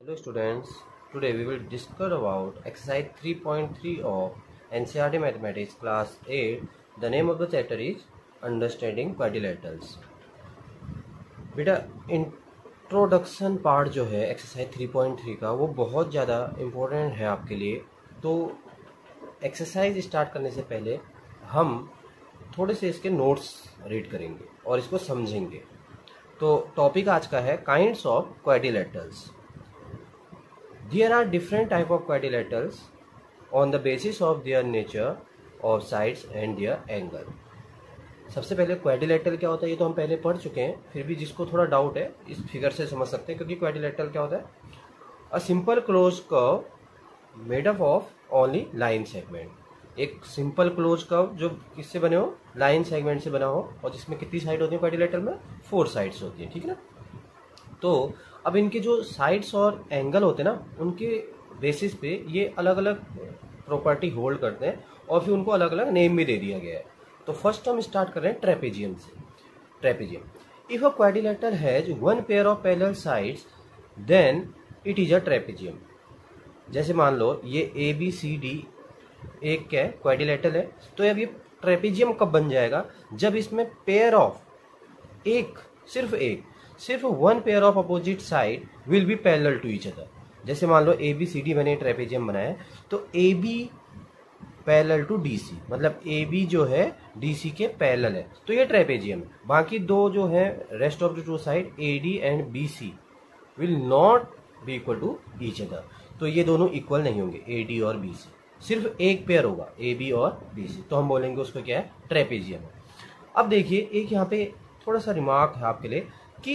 Hello students, today we will discuss about exercise 3.3 of NCERT Mathematics class 8. The name of the chapter is Understanding Quadrilaterals. बेटा introduction part जो है exercise 3.3 का वो बहुत ज़्यादा important है आपके लिए। तो एक्सरसाइज स्टार्ट करने से पहले हम थोड़े से इसके नोट्स रीड करेंगे और इसको समझेंगे। तो टॉपिक आज का है kinds of quadrilaterals. There are different type of quadrilaterals on the basis of their nature of sides and their angle. सबसे पहले क्वाड्रिलेटरल क्या होता है ये तो हम पहले पढ़ चुके हैं, फिर भी जिसको थोड़ा डाउट है इस फिगर से समझ सकते हैं। क्योंकि क्वाड्रिलेटरल क्या होता है? A simple closed curve made up of only line segment. एक सिंपल क्लोज कर्व जो किससे बने हो? लाइन सेगमेंट से बना हो, और जिसमें कितनी साइड होती है क्वाड्रिलेटरल में? 4 साइड्स होती है, ठीक है ना। तो अब इनके जो साइड्स और एंगल होते हैं ना, उनके बेसिस पे ये अलग अलग प्रॉपर्टी होल्ड करते हैं और फिर उनको अलग अलग नेम भी दे दिया गया है। तो फर्स्ट हम स्टार्ट कर रहे हैं ट्रेपेजियम से। Trapezium, if a quadrilateral has one pair of parallel sides then it is a trapezium. जैसे मान लो ये ABCD एक क्या है? क्वाड्रिलेटरल है। तो अब ये ट्रेपेजियम कब बन जाएगा? जब इसमें पेयर ऑफ सिर्फ one pair of opposite side will be parallel to each other. जैसे मान लो ABCD मैंने ट्रेपेजियम बनाया है, तो AB पैरेलल टू DC, मतलब AB जो है DC के पैरेलल है, तो ये ट्रेपेजियम है। बाकी दो जो है rest of the two side AD and BC will not be equal to each other. तो ये दोनों इक्वल नहीं होंगे, AD और BC, सिर्फ एक पेयर होगा AB और BC, तो हम बोलेंगे उसको क्या है? ट्रेपेजियम है। अब देखिए एक यहाँ पे थोड़ा सा रिमार्क है आपके लिए कि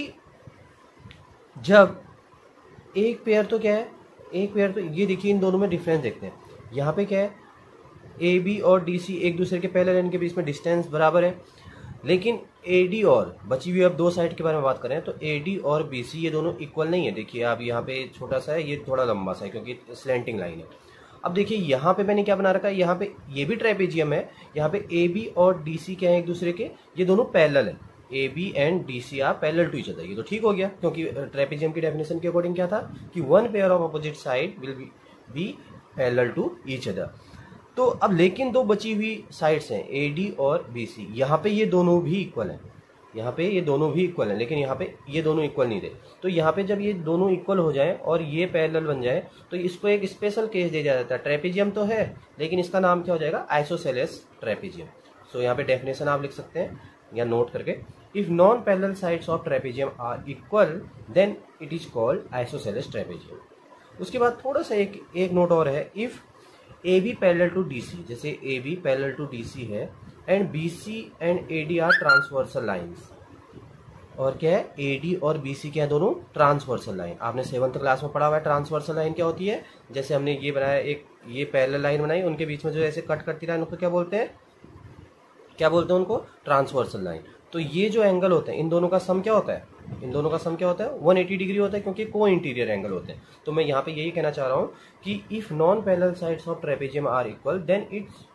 जब एक पेयर तो क्या है? एक पेयर तो ये देखिए इन दोनों में डिफरेंस देखते हैं। यहाँ पे क्या है? AB और DC एक दूसरे के पैरेलल, इनके बीच में डिस्टेंस बराबर है। लेकिन AD और बची हुई अब दो साइड के बारे में बात करें तो AD और BC ये दोनों इक्वल नहीं है। देखिए अब यहाँ पे छोटा सा है, ये थोड़ा लंबा सा है क्योंकि स्लैंटिंग लाइन है। अब देखिए यहाँ पे मैंने क्या बना रखा है? यहाँ पे ये भी ट्रेपेजियम है। यहाँ पे AB और DC क्या है एक दूसरे के? ये दोनों पैरेलल है। AB and DC are parallel to each other. ये तो ठीक हो गया, क्योंकि ट्रेपेजियम की डेफिनेशन के अकॉर्डिंग क्या था कि one pair of opposite side will be parallel to each other. तो अब लेकिन दो बची हुई साइड्स हैं AD और BC, यहाँ पे ये दोनों भी इक्वल हैं। यहाँ पे ये दोनों भी इक्वल हैं, लेकिन यहाँ पे ये दोनों इक्वल नहीं थे। तो यहाँ पे जब ये दोनों इक्वल हो जाए और ये पैरेलल बन जाए तो इसको एक स्पेशल केस दे दिया जाता है। ट्रेपेजियम तो है, लेकिन इसका नाम क्या हो जाएगा? Isosceles trapezium. सो यहाँ पे डेफिनेशन आप लिख सकते हैं या नोट करके, if non-parallel sides of trapezium are equal then it is called isosceles trapezium। उसके बाद थोड़ा सा एक नोट और है, if AB parallel to DC, जैसे AB parallel to DC है and BC and AD are transversal lines। और क्या है? AD और BC क्या है? दोनों ट्रांसवर्सल लाइन। आपने 7th क्लास में पढ़ा हुआ है ट्रांसवर्सल लाइन क्या होती है। जैसे हमने ये बनाया, एक ये पैरेलल लाइन बनाई, उनके बीच में जो ऐसे कट करती लाइन उसको क्या बोलते हैं? उनको? Transversal line. तो ये जो एंगल होते हैं इन दोनों का सम क्या होता है? इन दोनों का सम क्या होता है? 180 डिग्री होता है, क्योंकि को इंटीरियर एंगल होते हैं। तो मैं यहाँ पे यही कहना चाह रहा हूँ कि if non parallel sides of trapezium are equal then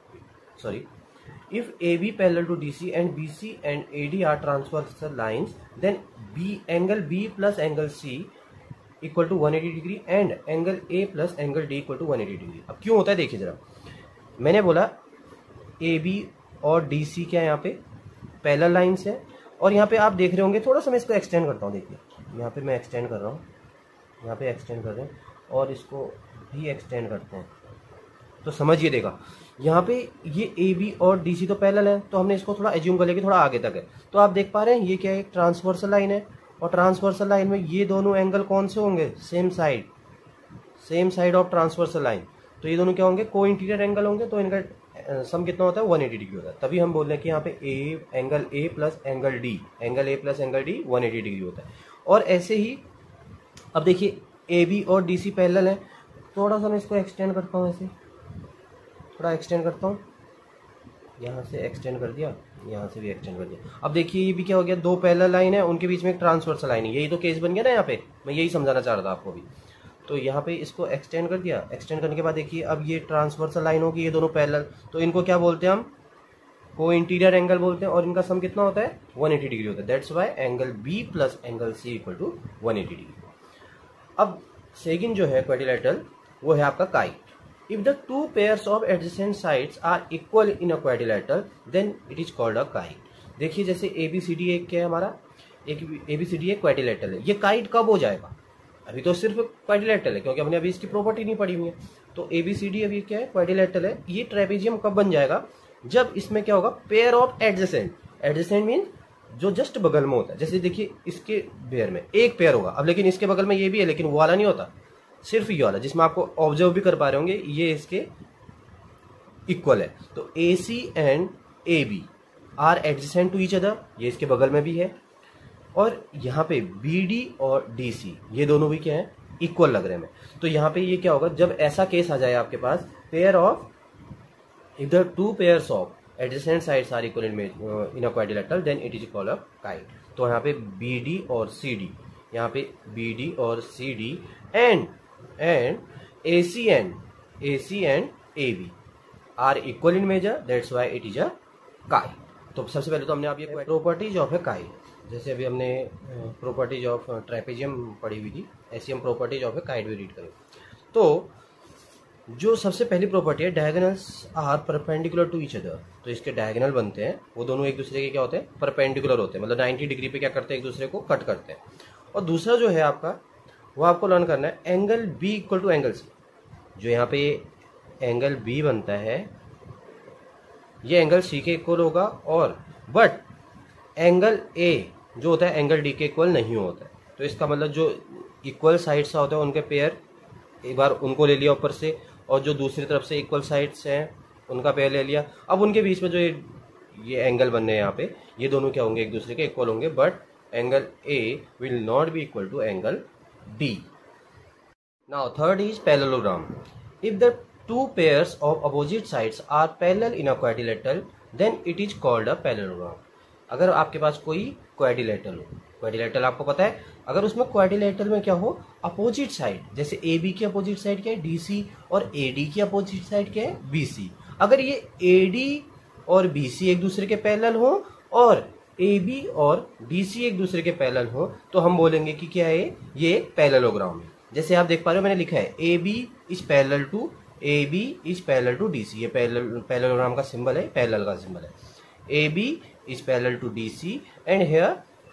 if AB parallel to DC and BC and AD are transversal lines then angle B plus angle C equal to 180 degree and angle A plus angle D equal to 180 degree. अब क्यों होता है देखिए जरा, मैंने बोला AB और DC क्या है? यहाँ पे पैरेलल लाइंस है, और यहाँ पे आप देख रहे होंगे, थोड़ा सा मैं इसको एक्सटेंड करता हूँ। देखिए यहाँ पे मैं एक्सटेंड कर रहा हूँ, यहाँ पे एक्सटेंड कर रहे हैं और इसको भी एक्सटेंड करते हैं, तो समझिए देखा यहाँ पे ये AB और DC तो पैरेलल है, तो हमने इसको थोड़ा एज्यूम कर लिया कि थोड़ा आगे तक है। तो आप देख पा रहे हैं ये क्या है? एक ट्रांसवर्सल लाइन है, और ट्रांसवर्सल लाइन में ये दोनों एंगल कौन से होंगे? Same side of transversal line. तो ये दोनों क्या होंगे? को इंटीरियर एंगल होंगे। तो इनका सम कितना होता है? 180 डिग्री होता है। तभी हम बोल रहे हैं कि यहाँ पे angle A plus angle D 180 degree होता है। और ऐसे ही अब देखिए AB और DC पैरेलल है। थोड़ा सा मैं इसको एक्सटेंड करता हूँ, ऐसे थोड़ा एक्सटेंड करता हूँ, यहाँ से एक्सटेंड कर दिया, यहाँ से भी एक्सटेंड कर दिया। अब देखिए ये भी क्या हो गया? दो पैरेलल लाइन है, उनके बीच में एक ट्रांसवर्सल लाइन है। यही तो केस बन गया ना यहाँ पे, मैं यही समझाना चाह रहा था आपको भी। तो यहाँ पे इसको एक्सटेंड कर दिया। एक्सटेंड करने के बाद देखिए अब ये ट्रांसवर्सल लाइन होगी, ये दोनों पैरेलल, तो इनको क्या बोलते हैं हम? को इंटीरियर एंगल बोलते हैं। और इनका सम कितना होता है? 180 डिग्री होता है। That's why angle B plus angle C equal to 180 degree. अब सेकंड जो है क्वाड्रिलेटरल वो है आपका kite. If the two pairs of adjacent sides are equal in a quadrilateral then it is called a kite. देखिए जैसे ABCD एक क्या है हमारा, एक ABCD एक क्वाड्रिलेटरल है, ये काइट कब हो जाएगा? अभी तो सिर्फ क्वाड्रिलेटरल है क्योंकि हमने अभी इसकी प्रॉपर्टी नहीं पढ़ी हुई है। तो ABCD अभी क्या है, क्वाड्रिलेटरल है। ये ट्रेपेजियम कब बन जाएगा? जब इसमें क्या होगा, pair of adjacent, adjacent mean जो जस्ट बगल में होता है। जैसे देखिए इसके पेयर में एक पेयर होगा, अब लेकिन इसके बगल में ये भी है लेकिन वो वाला नहीं होता, सिर्फ ये वाला जिसमें आपको ऑब्जर्व भी कर पा रहे होंगे ये इसके इक्वल है। तो AC and AB are adjacent to each other, ये इसके बगल में भी है। और यहाँ पे BD और DC ये दोनों भी क्या है, इक्वल लग रहे हैं। तो यहाँ पे ये क्या होगा, जब ऐसा केस आ जाए आपके पास, pair of if the two pairs of adjacent sides are equal in a quadrilateral then it is called a kite. तो यहाँ पे BD और CD, यहाँ पे BD और CD and AC and AB are equal in measure, that's why it is a kite. तो सबसे पहले तो हमने आप ये प्रॉपर्टीज ऑफ ए काइट, जैसे अभी हमने प्रॉपर्टीज ऑफ ट्रेपेजियम पढ़ी हुई थी, ऐसी हम प्रॉपर्टीज ऑफ ए काइट भी रीड करें। तो जो सबसे पहली प्रॉपर्टी है, diagonals are perpendicular to each other. तो इसके डायगोनल बनते हैं, वो दोनों एक दूसरे के क्या होते हैं, परपेंडिकुलर होते हैं, मतलब 90 डिग्री पे क्या करते हैं, एक दूसरे को कट करते हैं। और दूसरा जो है आपका, वो आपको लर्न करना है angle B equal to angle C। जो यहाँ पे एंगल B बनता है ये एंगल C के इक्वल होगा, और बट एंगल A जो होता है एंगल D के इक्वल नहीं होता है। तो इसका मतलब जो इक्वल साइड्स होते हैं उनके पेयर, एक बार उनको ले लिया ऊपर से, और जो दूसरी तरफ से इक्वल साइड्स हैं उनका पेयर ले लिया। अब उनके बीच में जो ये एंगल बनने हैं यहाँ पे, ये दोनों क्या होंगे, एक दूसरे के इक्वल होंगे, but angle A will not be equal to angle D। Now third is parallelogram. If the two pairs of opposite sides are parallel in a quadrilateral then it is called a parallelogram. अगर आपके पास कोई quadrilateral हो, quadrilateral आपको पता है, अगर उसमें quadrilateral में क्या हो, अपोजिट साइड, जैसे AB की अपोजिट साइड क्या है DC, और AD की अपोजिट साइड क्या है BC। अगर ये AD और BC एक दूसरे के पैरेलल हो और AB और DC एक दूसरे के पैरेलल हो, तो हम बोलेंगे कि क्या है, ये पैरेललोग्राम है। जैसे आप देख पा रहे हो मैंने लिखा है AB is parallel to DC। ये पैरेललोग्राम का सिंबल है, पैरेलल का सिंबल है। AB is parallel to DC and here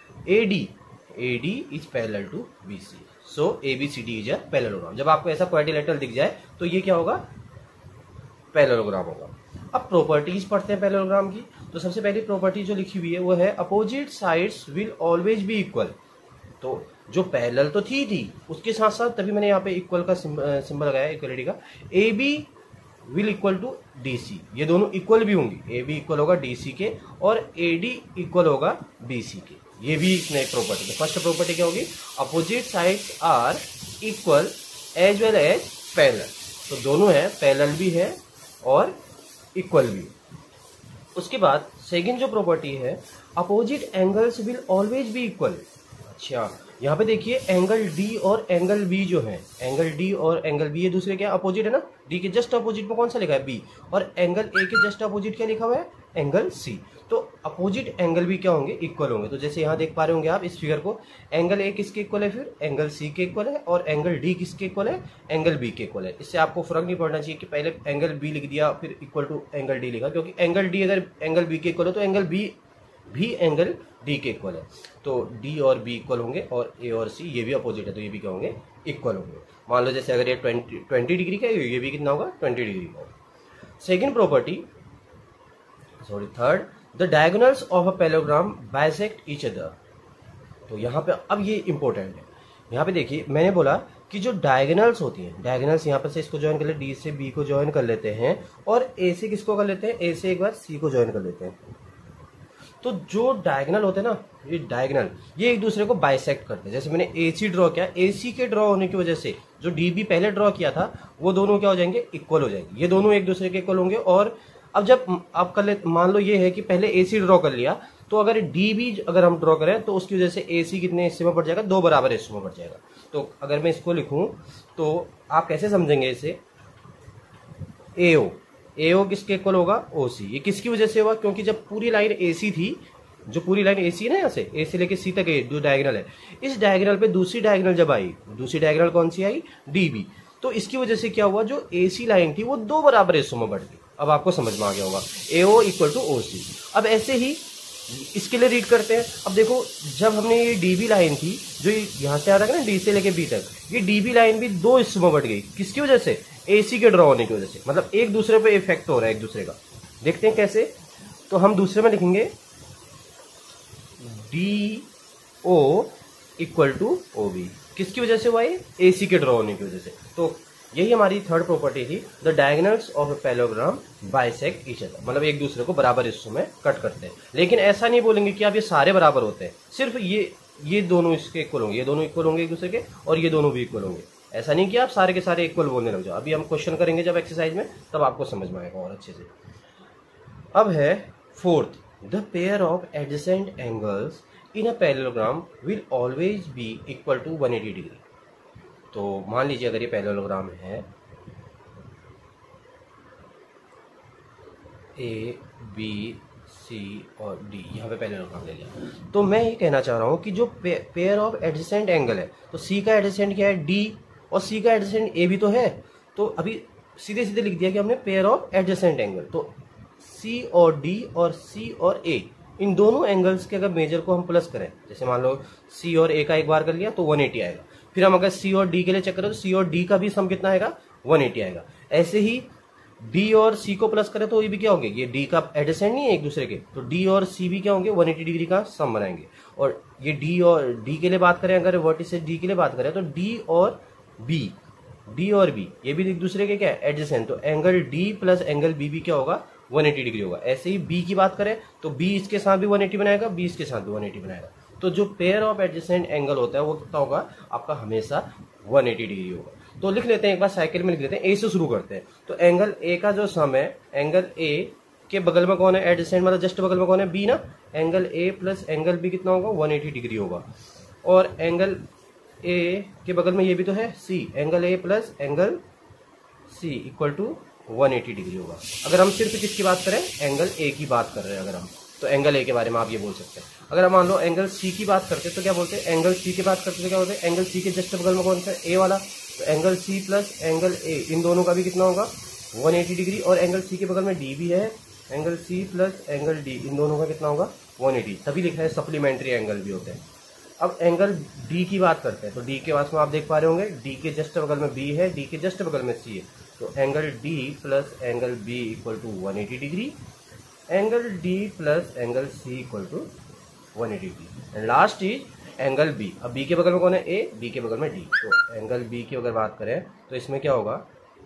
AD is parallel to BC. So ABCD is a parallelogram. जब आपको ऐसा क्वाड्रिलेटरल दिख जाए तो ये क्या होगा, पैरेललोग्राम होगा। अब प्रॉपर्टीज पढ़ते हैं पैरेललोग्राम की। तो सबसे पहली प्रॉपर्टी जो लिखी हुई है वो है opposite sides will always be equal. तो जो पैरेलल तो थी उसके साथ साथ, तभी मैंने यहाँ पे इक्वल का सिंबल लगाया, इक्वलिटी का। AB will equal to DC, ये दोनों इक्वल भी होंगी, AB इक्वल होगा DC के और AD इक्वल होगा BC के। ये भी एक नई प्रॉपर्टी है। फर्स्ट प्रॉपर्टी क्या होगी, opposite sides are equal as well as parallel. तो दोनों है, पैरेलल भी है और इक्वल भी। उसके बाद सेकंड जो प्रॉपर्टी है, opposite angles will always be equal. अच्छा, यहाँ पे देखिए एंगल D और एंगल B जो है, एंगल D और एंगल B ये दूसरे क्या अपोजिट है ना, D के जस्ट अपोजिट में कौन सा लिखा है B, और एंगल A के जस्ट अपोजिट क्या लिखा हुआ है, एंगल C। तो अपोजिट एंगल भी क्या होंगे, इक्वल होंगे। तो जैसे यहाँ देख पा रहे होंगे आप इस फिगर को, एंगल A किसके इक्वल है, फिर एंगल C के इक्वल है, और एंगल D किसके इक्वल है, एंगल B के इक्वल है। इससे आपको फर्क नहीं पड़ना चाहिए कि पहले एंगल B लिख दिया फिर इक्वल टू एंगल D लिखा, क्योंकि एंगल D अगर एंगल B के इक्वल हो तो एंगल B भी एंगल D के इक्वल है। तो D और B इक्वल होंगे, और A और C ये भी अपोजिट है तो ये भी क्या होंगे, इक्वल होंगे। मान लो जैसे अगर ये 20 डिग्री का है, ये भी कितना होगा, 20 डिग्री का होगा। Second property, sorry third, the diagonals of a parallelogram bisect each other. तो यहाँ पे अब ये इंपॉर्टेंट है। यहाँ पे देखिए मैंने बोला कि जो डायगोनल्स होती हैं, डायगोनल्स यहाँ पर से इसको ज्वाइन कर ले, D से B को ज्वाइन कर लेते हैं, और A से किसको कर लेते हैं, A से एक बार C को ज्वाइन कर लेते हैं। तो जो डायगोनल होते हैं ना, ये डायगोनल ये एक दूसरे को बाइसेक्ट करते हैं। जैसे मैंने AC ड्रॉ किया, AC के ड्रॉ होने की वजह से जो DB पहले ड्रॉ किया था वो दोनों क्या हो जाएंगे, इक्वल हो जाएंगे। ये दोनों एक दूसरे के इक्वल होंगे। और अब जब आप कर ले, मान लो ये है कि पहले AC ड्रॉ कर लिया, तो अगर DB अगर हम ड्रॉ करें तो उसकी वजह से AC कितने हिस्से में बढ़ जाएगा, 2 बराबर हिस्सों में बढ़ जाएगा। तो अगर मैं इसको लिखूं तो आप कैसे समझेंगे इसे, AO किसके इक्वल होगा, OC। ये किसकी वजह से हुआ, क्योंकि जब पूरी लाइन AC थी जो पूरी लाइन ए सी है ना, यहाँ से ए से लेके सी तक जो डायगोनल है, इस डायगोनल पे दूसरी डायगोनल जब आई, दूसरी डायगोनल कौन सी आई, डी बी, तो इसकी वजह से क्या हुआ, जो ए सी लाइन थी वो दो बराबर हिस्सों में बढ़ गई। अब आपको समझ में आ गया होगा, ए ओ इक्वल टू ओ सी। अब ऐसे ही इसके लिए रीड करते हैं। अब देखो, जब हमने ये डीबी लाइन थी जो यहाँ से आ रहा है ना, डी से लेके बी तक, ये डीबी लाइन भी दो हिस्सों में बढ़ गई। किसकी वजह से, एसी के ड्रॉ होने की वजह से, मतलब एक दूसरे पे इफेक्ट हो रहा है एक दूसरे का। देखते हैं कैसे, तो हम दूसरे में लिखेंगे D O equal to O B. किसकी वजह से हुआ ये, एसी के ड्रॉ होने की वजह से। तो यही हमारी थर्ड प्रॉपर्टी थी, the diagonals of a parallelogram bisect each other, मतलब एक दूसरे को बराबर हिस्सों में कट करते हैं। लेकिन ऐसा नहीं बोलेंगे कि आप ये सारे बराबर होते हैं, सिर्फ ये दोनों इसके इक्वल होंगे, ये दोनों इक्वल होंगे एक दूसरे के, और ये दोनों भी इक्वल होंगे। ऐसा नहीं कि आप सारे के सारे इक्वल बोलने लग जाओ। अभी हम क्वेश्चन करेंगे जब एक्सरसाइज में, तब आपको समझ में आएगा और अच्छे से। अब है fourth, the pair of adjacent angles in a parallelogram will always be equal to 180 degree. तो मान लीजिए अगर ये पैरेललोग्राम है, ए बी सी और डी, यहाँ पे पैरेललोग्राम ले लिया, तो मैं ये कहना चाह रहा हूँ कि जो पेयर ऑफ एडजेसेंट एंगल है, तो सी का एडजेसेंट क्या है, डी, और सी का एडजेसेंट ए भी तो है। तो अभी सीधे सीधे लिख दिया कि हमने पेयर ऑफ एडजेसेंट एंगल, तो सी और डी और सी और ए, इन दोनों एंगल्स के अगर मेजर को हम प्लस करें, जैसे मान लो सी और ए का एक बार कर लिया तो 180 आएगा। फिर हम अगर सी और डी के लिए चेक करें तो सी और डी का भी सम कितना आएगा, 180 आएगा। ऐसे ही डी और सी को प्लस करें तो ये भी क्या होंगे, ये डी का एडजेसेंट नहीं है एक दूसरे के, तो डी और सी भी क्या होंगे, 180 डिग्री का सम बनाएंगे। और ये डी और डी के लिए बात करें, अगर वर्टिसेस डी के लिए बात करें, तो डी और बी ये भी एक दूसरे के क्या है, एडजेसेंट, तो angle D plus angle B भी क्या होगा, 180 डिग्री होगा। ऐसे ही बी की बात करें तो बी इसके साथ भी 180 बनाएगा, बी इसके साथ भी 180 बनाएगा। तो जो पेयर ऑफ एडजेसेंट एंगल होता है वो कितना होगा आपका, हमेशा 180 डिग्री होगा। तो लिख लेते हैं एक बार, साइकिल में लिख लेते हैं, ए से शुरू करते हैं। तो एंगल ए का जो सम है, एंगल ए के बगल में कौन है एडजेसेंट, मतलब जस्ट बगल में कौन है, बी ना, angle A plus angle B कितना होगा, 180 डिग्री होगा। और एंगल ए के बगल में ये भी तो है C, angle A plus angle C equal to 180 degree होगा। अगर हम सिर्फ किसकी बात करें, एंगल ए की बात कर रहे हैं अगर हम, तो एंगल ए के बारे में आप ये बोल सकते हैं। अगर हम मान लो एंगल सी की बात करते हैं तो क्या बोलते हैं, एंगल सी की बात करते तो क्या बोलते हैं, एंगल सी के जस्ट बगल में कौन सा है, ए वाला, तो angle C plus angle A, इन दोनों का भी कितना होगा, 180 डिग्री। और एंगल सी के बगल में डी भी है, angle C plus angle D, इन दोनों का कितना होगा, 180। तभी लिखा है सप्लीमेंट्री एंगल भी होते हैं। अब एंगल डी की बात करते हैं, तो डी के पास में आप देख पा रहे होंगे, डी के जस्ट बगल में बी है, डी के जस्ट बगल में सी है, तो angle D plus angle B equal to 180 degree, angle D plus angle C equal to 180 degree. And last is angle B. अब बी के बगल में कौन है, ए, बी के बगल में डी, तो एंगल बी की अगर बात करें तो इसमें क्या होगा,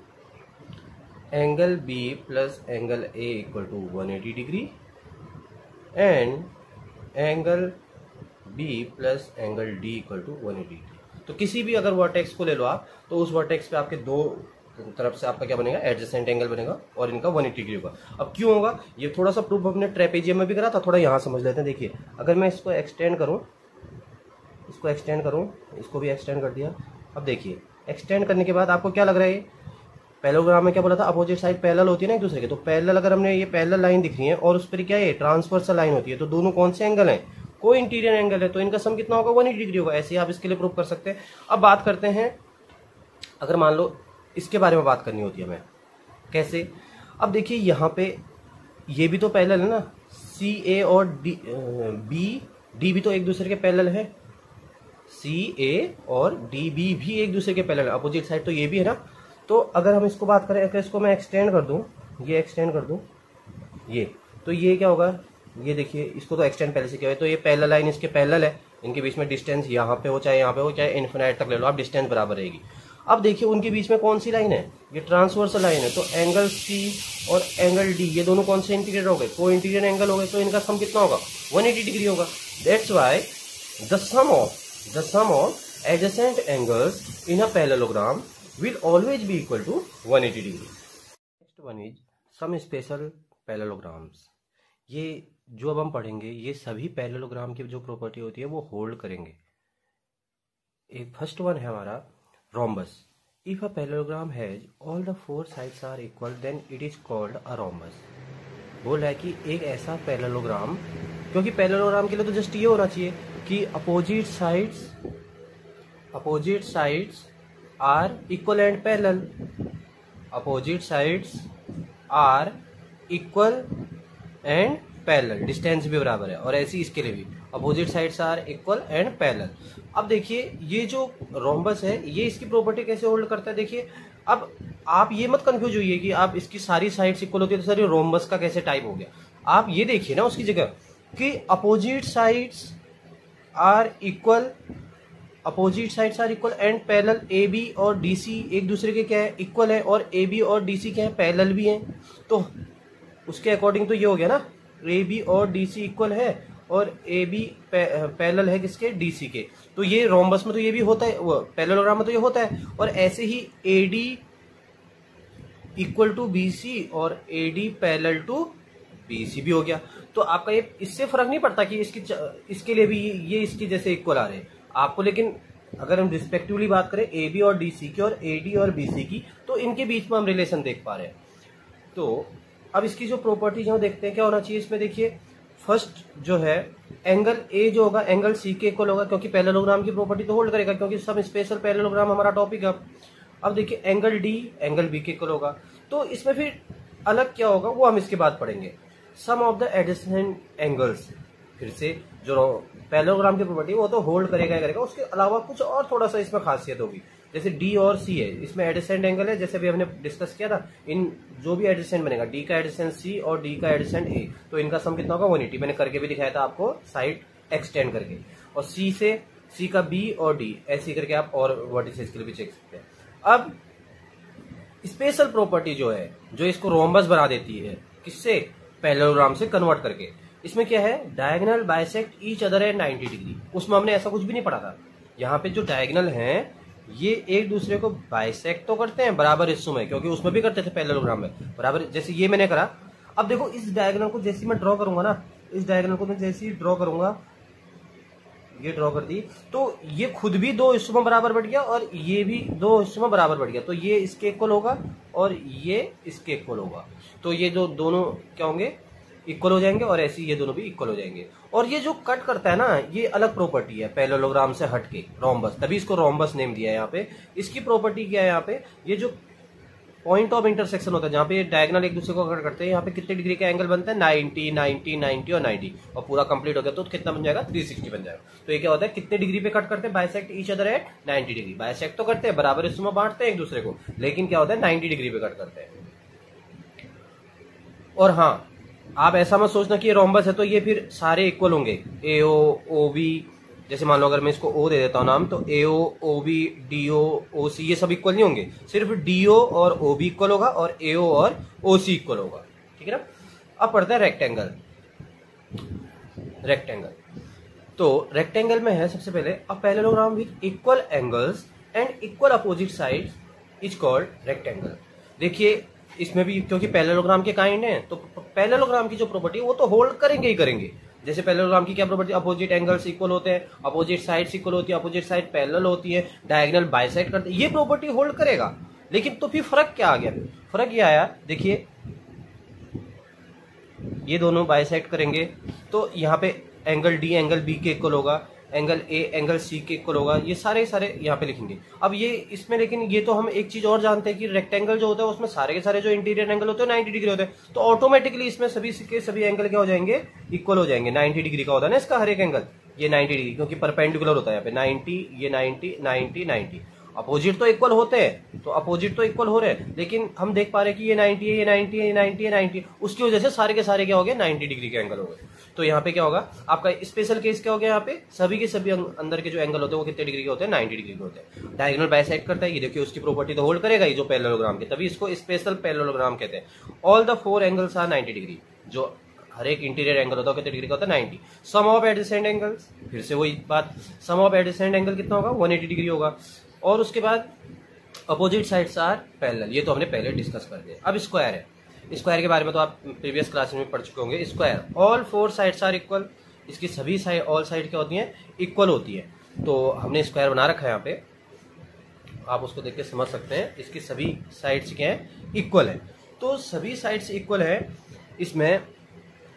angle B plus angle A equal to 180 degree, and angle B plus angle D equal to 180 degree. तो किसी भी अगर वर्टेक्स को ले लो आप, तो उस वर्टेक्स पे आपके दो तरफ से आपका क्या बनेगा, एडजेसेंट एंगल बनेगा, और इनका 180 डिग्री होगा। अब क्यों होगा, ये थोड़ा सा प्रूफ हमने ट्रेपेजियम में भी करा था, थोड़ा यहाँ समझ लेते हैं। देखिए, अगर मैं इसको एक्सटेंड करूँ, इसको भी एक्सटेंड कर दिया। अब देखिए, एक्सटेंड करने के बाद आपको क्या लग रहा है, पैरेललोग्राम में क्या बोला था, अपोजिट साइड पैरेलल होती है ना एक दूसरे के, तो पैरेलल अगर हमने ये पैरेलल लाइन दिख रही है और उस पर क्या है, ट्रांसवर्सल लाइन होती है, तो दोनों कौन से एंगल हैं, कोई इंटीरियर एंगल है, तो इनका सम कितना होगा, 180 डिग्री होगा। ऐसे ही आप इसके लिए प्रूव कर सकते हैं। अब बात करते हैं, अगर मान लो इसके बारे में बात करनी होती है हमें, कैसे। अब देखिए यहाँ पे ये भी तो पैरेलल है ना, सी ए और डी भी तो एक दूसरे के पैरेलल है, सी ए और डी बी भी एक दूसरे के पैरेलल है, अपोजिट साइड तो ये भी है ना। तो अगर हम इसको बात करें, अगर इसको मैं एक्सटेंड कर दूं, ये एक्सटेंड कर दूं, ये, तो ये क्या होगा, ये देखिए, इसको तो एक्सटेंड पहले से किया है, तो ये पैरेलल लाइन इसके पैरेलल है, इनके बीच में डिस्टेंस यहाँ पे हो चाहे यहाँ पे हो, चाहे इन्फिनाइट तक ले लो आप, डिस्टेंस बराबर रहेगी। अब देखिए उनके बीच में कौन सी लाइन है, ये ट्रांसवर्सल लाइन है, तो एंगल सी और एंगल डी, ये दोनों कौन से इंटीरियर हो गए, को इंटीरियर एंगल हो गए, तो इनका सम कितना होगा, 180 डिग्री होगा। That's why the sum of adjacent angles in a parallelogram will always be equal to 180 degree. Next one is some special parallelograms. ये जो अब हम पढ़ेंगे, ये सभी पैरेललोग्राम की जो प्रॉपर्टी होती है वो होल्ड करेंगे। एक फर्स्ट वन है हमारा rhombus. If a parallelogram has all the four sides are equal then it is called a rhombus. बोल रहा है कि एक ऐसा पैरेललोग्राम क्योंकि पैरेललोग्राम के लिए तो जस्ट ये होना चाहिए कि opposite sides are equal and parallel, opposite sides are equal and parallel, distance भी बराबर है। और ऐसे ही इसके लिए भी opposite sides are equal and parallel. अब देखिए ये जो रोम्बस है ये इसकी प्रॉपर्टी कैसे होल्ड करता है। देखिए अब आप ये मत कंफ्यूज होइए कि आप इसकी सारी साइड्स इक्वल होती है तो सर ये रोम्बस का कैसे टाइप हो गया। आप ये देखिए ना उसकी जगह कि opposite sides are equal and parallel, A B और डी सी एक दूसरे के क्या है, इक्वल है, और ए बी और डी सी क्या है, पैरेलल भी हैं। तो उसके अकॉर्डिंग तो ये हो गया ना, ए बी और डी सी इक्वल है और ए बी पैरेलल है किसके, डी सी के। तो ये रोम्बस में तो ये भी होता है, वो पैरेललोग्राम में तो ये होता है। और ऐसे ही A D equal to B C और A D parallel to B C भी हो गया। तो आपका ये इससे फर्क नहीं पड़ता कि इसके लिए भी ये इसके जैसे इक्वल आ रहे हैं आपको। लेकिन अगर हम रिस्पेक्टिवली बात करें ए बी और डी सी की और ए डी और बी सी की, तो इनके बीच में हम रिलेशन देख पा रहे हैं। तो अब इसकी जो प्रॉपर्टीज है वो देखते हैं क्या होना चाहिए इसमें। देखिए फर्स्ट जो है एंगल ए जो होगा एंगल सी के इक्वल होगा, क्योंकि पैरेललोग्राम की प्रॉपर्टी तो होल्ड करेगा, क्योंकि सब स्पेशल पैरेललोग्राम हमारा टॉपिक है। अब देखिए एंगल डी एंगल बी के इक्वल होगा। तो इसमें फिर अलग क्या होगा वो हम इसके बाद पढ़ेंगे। Sum of the adjacent angles, फिर से जो पैरेललोग्राम की प्रॉपर्टी वो तो होल्ड करेगा, उसके अलावा कुछ और थोड़ा सा इसमें खासियत होगी। जैसे डी और सी है, इसमें एडजेसेंट एंगल है, जैसे अभी हमने डिस्कस किया था। इन जो भी एडजेसेंट बनेगा, डी का एडजेसेंट सी और डी का एडजेसेंट ए, तो इनका सम कितना होगा 180। मैंने करके भी दिखाया था आपको साइड एक्सटेंड करके। और सी का बी और डी ऐसे करके आप और वर्टिसेस के लिए भी चेक सकते हैं। अब स्पेशल प्रॉपर्टी जो है जो इसको रोम्बस बना देती है, किससे, पैरेललोग्राम से कन्वर्ट करके। इसमें क्या है, diagonal bisect each other at 90 degree. उसमें हमने ऐसा कुछ भी नहीं पढ़ा था। यहाँ पे जो डायगोनल हैं ये एक दूसरे को बाइसेक्ट तो करते हैं बराबर हिस्सों में, क्योंकि उसमें भी करते थे पैरेललोग्राम में बराबर, जैसे ये मैंने करा। अब देखो इस डायगोनल को जैसे मैं ड्रॉ करूंगा ना, इस डायगोनल को मैं जैसे ही ड्रॉ करूंगा, ये ड्रॉ कर दी, तो ये खुद भी दो हिस्सों में बराबर बढ़ गया और ये भी दो हिस्सों में बराबर बढ़ गया। तो ये इसके इक्वल होगा और ये इसके इक्वल होगा। तो ये जो दोनों क्या होंगे, इक्वल हो जाएंगे, और ऐसे ये दोनों भी इक्वल हो जाएंगे। और ये जो कट करता है ना, ये अलग प्रॉपर्टी है पैरेललोग्राम से हटके, रोम्बस, तभी इसको रोम्बस नेम दिया है यहाँ पे। इसकी प्रॉपर्टी क्या है यहाँ पे, ये जो पॉइंट ऑफ इंटरसेक्शन होता है जहाँ पे डायगोनल एक दूसरे को कट करते हैं, यहाँ पे कितने डिग्री का एंगल बनता है, 90 90 90 और 90, और पूरा कंप्लीट हो गया तो कितना बन जाएगा, 360 बन जाएगा। तो ये क्या होता है, कितने डिग्री पे कट करते हैं, bisect each other at 90 degree. Bisect तो करते हैं, बराबर हिस्सों में बांटते हैं एक दूसरे को, लेकिन क्या होता है 90 डिग्री पे कट करते हैं। और हाँ, आप ऐसा मत सोचना कि ये रोम्बस है तो ये फिर सारे इक्वल होंगे, ए ओ बी, जैसे मान लो अगर मैं इसको ओ दे देता हूं नाम, तो ए ओ बी डी ओ सी ये सब इक्वल नहीं होंगे। सिर्फ डी ओ और ओ बी इक्वल होगा और ए ओ और ओ सी इक्वल होगा, ठीक है ना। अब पढ़ते हैं रेक्टेंगल। तो रेक्टेंगल में है सबसे पहले, a parallelogram with equal angles and equal opposite sides is called rectangle. देखिए इसमें भी क्योंकि पैरेललोग्राम के काइंड हैं, तो पैरेललोग्राम की जो प्रॉपर्टी है वो तो होल्ड करेंगे ही करेंगे। जैसे पैरेललोग्राम की क्या प्रॉपर्टी, अपोजिट एंगल्स इक्वल होते हैं, अपोजिट साइड्स इक्वल होती है, अपोजिट साइड पैरेलल होती है, डायगोनल बाइसेक्ट करते हैं, ये प्रॉपर्टी होल्ड करेगा। लेकिन तो फिर फर्क क्या आ गया, फर्क ये आया, देखिए ये दोनों बाइसेक्ट करेंगे तो यहाँ पे एंगल डी एंगल बी के इक्वल होगा, एंगल ए एंगल सी के इक्वल होगा, ये सारे यहाँ पे लिखेंगे। अब ये इसमें, लेकिन ये तो हम एक चीज और जानते हैं कि रेक्टेंगल जो होता है उसमें सारे के सारे जो इंटीरियर एंगल होते हैं 90 डिग्री होते हैं, तो ऑटोमेटिकली इसमें सभी के सभी एंगल क्या हो जाएंगे, इक्वल हो जाएंगे। 90 डिग्री का होता है ना इसका हर एक एंगल, ये 90 डिग्री क्योंकि परपेंडिकुलर होता है यहाँ पे 90, ये 90 90 90। अपोजिट तो इक्वल होते हैं, तो अपोजिट तो इक्वल हो रहे हैं, लेकिन हम देख पा रहे हैं कि ये 90 है, ये 90 है, ये 90 है, 90, उसकी वजह से सारे के सारे क्या हो गए, 90 डिग्री के एंगल हो गए। तो यहाँ पे क्या होगा, आपका स्पेशल केस क्या हो गया, यहाँ पे सभी के सभी अंदर के जो एंगल होते हैं वो कितने डिग्री के होते हैं, 90 डिग्री के होते हैं। डायगोनल बाइसेक्ट करता है, ये देखिए उसकी प्रॉपर्टी तो होल्ड करेगा, ये जो पैरेललोग्राम के, तभी इसको स्पेशल पैरेललोग्राम कहते हैं। All the 4 angles are 90 degree, जो हर एक इंटीरियर एंगल होता है कितने डिग्री का होता है, 90। सम ऑफ एडजेसेंट एंगल्स, फिर से वही बात, सम ऑफ एडजेसेंट एंगल कितना होगा, 180 डिग्री होगा। और उसके बाद अपोजिट साइड्स आर पैरेलल, ये तो हमने पहले डिस्कस कर दिया। अब स्क्वायर है, स्क्वायर के बारे में तो आप प्रीवियस क्लास में पढ़ चुके होंगे। Square, all 4 sides are equal, इसकी सभी साइड, ऑल साइड क्या होती हैं, इक्वल होती है। तो हमने स्क्वायर बना रखा है यहाँ पे, आप उसको देख के समझ सकते हैं, इसकी सभी साइड्स क्या है, इक्वल है। तो सभी साइड्स इक्वल है, इसमें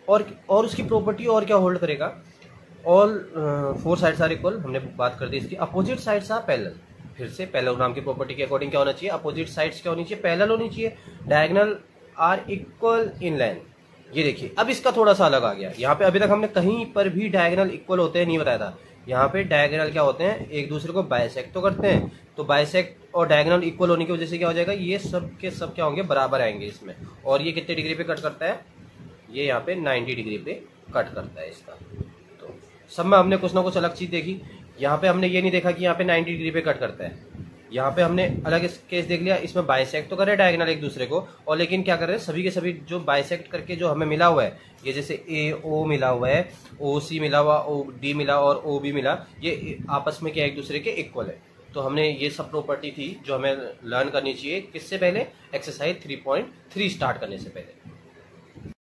और उसकी प्रॉपर्टी और क्या होल्ड करेगा, ऑल 4 साइड्स आर इक्वल, हमने बात कर दी इसकी। अपोजिट साइड्स आर पैरेलल, फिर से पैरेलल नाम की प्रॉपर्टी के अकॉर्डिंग क्या होना चाहिए, अपोजिट साइड्स क्या होनी चाहिए, पैरेलल होनी चाहिए। Diagonal are equal in length, ये देखिए अब इसका थोड़ा सा अलग आ गया। यहाँ पे अभी तक हमने कहीं पर भी डायगोनल इक्वल होते हैं नहीं बताया था। यहाँ पे डायगोनल क्या होते हैं, एक दूसरे को बाइसेक्ट तो करते हैं, तो बाइसेक्ट और डायगोनल इक्वल होने की वजह से क्या हो जाएगा, ये सब के सब क्या होंगे, बराबर आएंगे इसमें। और ये कितने डिग्री पे कट करता है, ये यहाँ पे 90 डिग्री पे कट करता है इसका। तो सब में हमने कुछ ना कुछ अलग चीज देखी। यहाँ पे हमने ये नहीं देखा कि यहाँ पे 90 डिग्री पे कट करता है। यहाँ पे हमने अलग केस देख लिया, इसमें बाइसेक्ट तो कर रहे हैं डायगोनल एक दूसरे को, और लेकिन क्या कर रहे हैं, सभी के सभी जो बाइसेक्ट करके जो हमें मिला हुआ है, ये जैसे ए ओ मिला हुआ है, ओ सी मिला हुआ, ओ डी मिला और ओ बी मिला, ये आपस में क्या एक दूसरे के इक्वल है। तो हमने ये सब प्रॉपर्टी थी जो हमें लर्न करनी चाहिए किससे पहले, एक्सरसाइज 3.3 स्टार्ट करने से पहले।